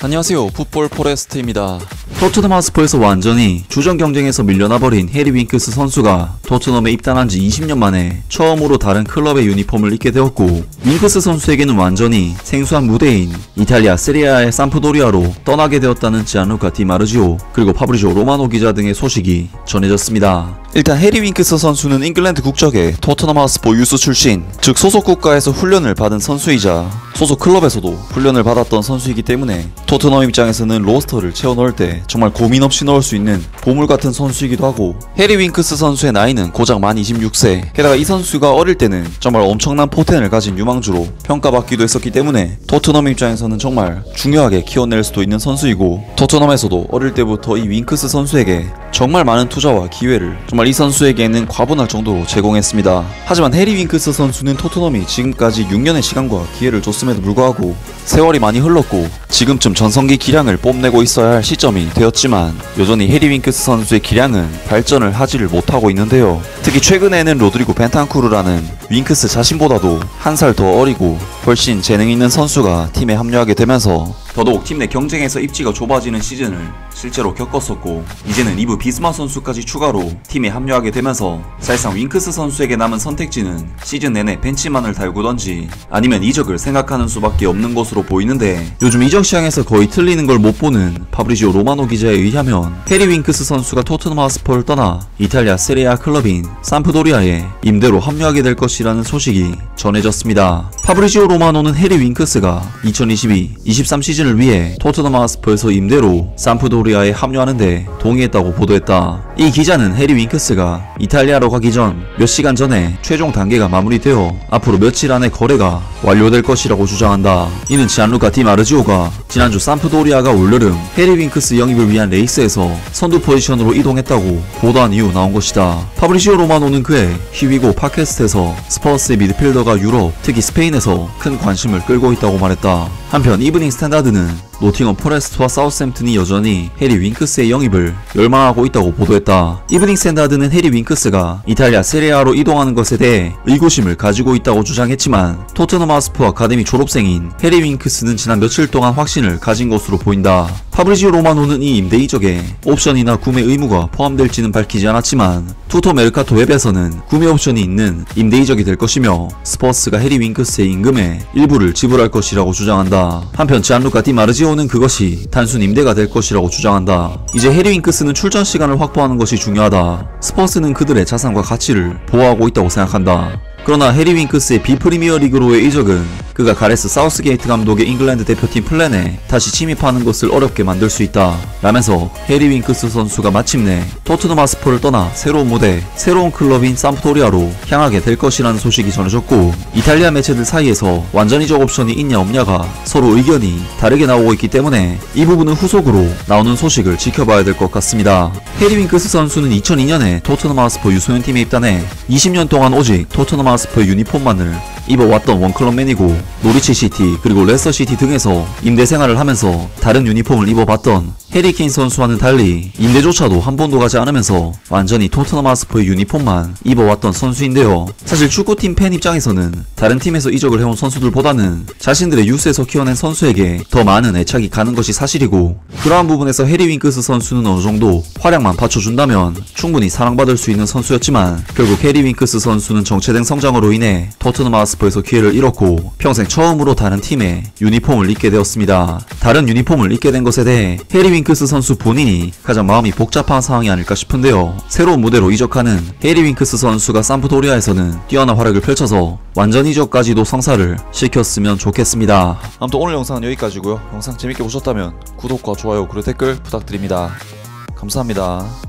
안녕하세요, 풋볼 포레스트입니다. 토트넘 하스퍼에서 완전히 주전 경쟁에서 밀려나버린 해리 윙크스 선수가 토트넘에 입단한 지 20년 만에 처음으로 다른 클럽의 유니폼을 입게 되었고, 윙크스 선수에게는 완전히 생소한 무대인 이탈리아 세리아의 삼프도리아로 떠나게 되었다는 지안루카 디마르지오 그리고 파브리지오 로마노 기자 등의 소식이 전해졌습니다. 일단 해리 윙크스 선수는 잉글랜드 국적의 토트넘 하스퍼 유스 출신, 즉 소속 국가에서 훈련을 받은 선수이자 소속 클럽에서도 훈련을 받았던 선수이기 때문에 토트넘 입장에서는 로스터를 채워 넣을 때 정말 고민 없이 넣을 수 있는 보물 같은 선수이기도 하고, 해리 윙크스 선수의 나이는 고작 만 26세, 게다가 이 선수가 어릴 때는 정말 엄청난 포텐을 가진 유망주로 평가받기도 했었기 때문에 토트넘 입장에서는 정말 중요하게 키워낼 수도 있는 선수이고, 토트넘에서도 어릴 때부터 이 윙크스 선수에게 정말 많은 투자와 기회를 정말 이 선수에게는 과분할 정도로 제공했습니다. 하지만 해리 윙크스 선수는 토트넘이 지금까지 6년의 시간과 기회를 줬음에도 불구하고 세월이 많이 흘렀고 지금쯤 전성기 기량을 뽐내고 있어야 할 시점이 되었지만 여전히 해리 윙크스 선수의 기량은 발전을 하지를 못하고 있는데요. 특히 최근에는 로드리고 벤탄쿠르라는 윙크스 자신보다도 한 살 더 어리고 훨씬 재능 있는 선수가 팀에 합류하게 되면서 더더욱 팀 내 경쟁에서 입지가 좁아지는 시즌을 실제로 겪었었고, 이제는 리브 비스마 선수까지 추가로 팀에 합류하게 되면서 사실상 윙크스 선수에게 남은 선택지는 시즌 내내 벤치만을 달구던지 아니면 이적을 생각하는 수밖에 없는 것으로 보이는데, 요즘 이적 시장에서 거의 틀리는 걸 못 보는 파브리지오 로마노 기자에 의하면 해리 윙크스 선수가 토트넘 하스퍼를 떠나 이탈리아 세리아 클럽인 삼프도리아에 임대로 합류하게 될 것이라는 소식이 전해졌습니다. 파브리지오 로마노는 해리 윙크스가 2022-23 시즌을 위해 토트넘 하스퍼에서 임대로 삼프도리아에 합류하는데 동의했다고 보도했다. 이 기자는 해리 윙크스가 이탈리아로 가기 전 몇 시간 전에 최종 단계가 마무리되어 앞으로 며칠 안에 거래가 완료될 것이라고 주장한다. 이는 지안루카 디마르지오가 지난주 삼프도리아가 올여름 해리 윙크스 영입을 위한 레이스에서 선두 포지션으로 이동했다고 보도한 이후 나온 것이다. 파브리지오 로마노는 그의 히위고 팟캐스트에서 스퍼스의 미드필더가 유럽, 특히 스페인에서 큰 관심을 끌고 있다고 말했다. 한편 이브닝 스탠다드는 노팅엄 포레스트와 사우스햄튼이 여전히 해리 윙크스의 영입을 열망하고 있다고 보도했다. 이브닝 스탠다드는 해리 윙크스가 이탈리아 세리아로 이동하는 것에 대해 의구심을 가지고 있다고 주장했지만 토트넘 하스퍼 아카데미 졸업생인 해리 윙크스는 지난 며칠 동안 확신을 가진 것으로 보인다. 파브리지오 로마노는 이 임대 이적에 옵션이나 구매 의무가 포함될지는 밝히지 않았지만 투토 메르카토 웹에서는 구매 옵션이 있는 임대 이적이 될 것이며 스퍼스가 해리 윙크스의 임금의 일부를 지불할 것이라고 주장한다. 한편 지안루카 디마르지오는 그것이 단순 임대가 될 것이라고 주장한다. 이제 해리 윙크스는 출전 시간을 확보하는 것이 중요하다. 스퍼스는 그들의 자산과 가치를 보호하고 있다고 생각한다. 그러나 해리 윙크스의 비프리미어 리그로의 이적은 그가 가레스 사우스게이트 감독의 잉글랜드 대표팀 플랜에 다시 침입하는 것을 어렵게 만들 수 있다 라면서 해리 윙크스 선수가 마침내 토트넘 하스퍼를 떠나 새로운 무대, 새로운 클럽인 삼프도리아로 향하게 될 것이라는 소식이 전해졌고, 이탈리아 매체들 사이에서 완전 이적 옵션이 있냐 없냐가 서로 의견이 다르게 나오고 있기 때문에 이 부분은 후속으로 나오는 소식을 지켜봐야 될 것 같습니다. 해리 윙크스 선수는 2002년에 토트넘 하스퍼 유소년팀에 입단해 20년 동안 오직 토트넘 하스퍼의 유니폼만을 입어왔던 원클럽맨이고, 노리치 시티 그리고 레스터 시티 등에서 임대 생활을 하면서 다른 유니폼을 입어봤던 해리 케인 선수와는 달리 임대조차도 한 번도 가지 않으면서 완전히 토트넘 하스퍼의 유니폼만 입어왔던 선수인데요. 사실 축구팀 팬 입장에서는 다른 팀에서 이적을 해온 선수들보다는 자신들의 유스에서 키워낸 선수에게 더 많은 애착이 가는 것이 사실이고, 그러한 부분에서 해리 윙크스 선수는 어느정도 활약만 받쳐준다면 충분히 사랑받을 수 있는 선수였지만, 결국 해리 윙크스 선수는 정체된 성장으로 인해 토트넘 하스퍼에서 기회를 잃었고 평생 처음으로 다른 팀의 유니폼을 입게 되었습니다. 다른 유니폼을 입게 된 것에 대해 해리 윙크스 선수 본인이 가장 마음이 복잡한 상황이 아닐까 싶은데요. 새로운 무대로 이적하는 해리 윙크스 선수가 삼프도리아에서는 뛰어난 활약을 펼쳐서 완전 이적까지도 성사를 시켰으면 좋겠습니다. 아무튼 오늘 영상은 여기까지고요. 영상 재밌게 보셨다면 구독과 좋아요 그리고 댓글 부탁드립니다. 감사합니다.